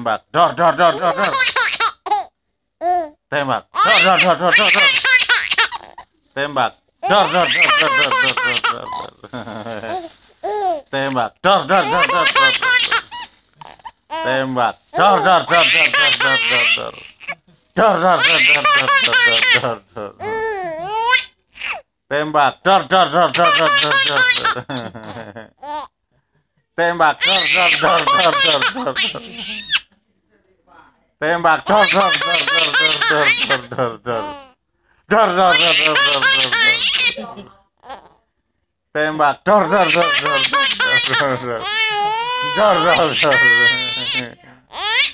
Tembak. Dor dor dor dor dor. Tembak. Dor dor dor dor dor dor. Tembak. Dor dor dor dor dor dor dor. Tembak. Dor dor dor dor dor. Tembak. Dor dor dor dor dor dor dor dor. Dor dor dor dor dor dor dor dor. Tembak. Dor dor dor dor dor dor dor. Tembak. Dor dor dor dor dor dor dor. Tembak. Dor dor dor dor dor dor dor dor dor. Dor dor dor dor dor dor dor. Tembak. Dor dor dor dor dor dor dor. Dor dor dor.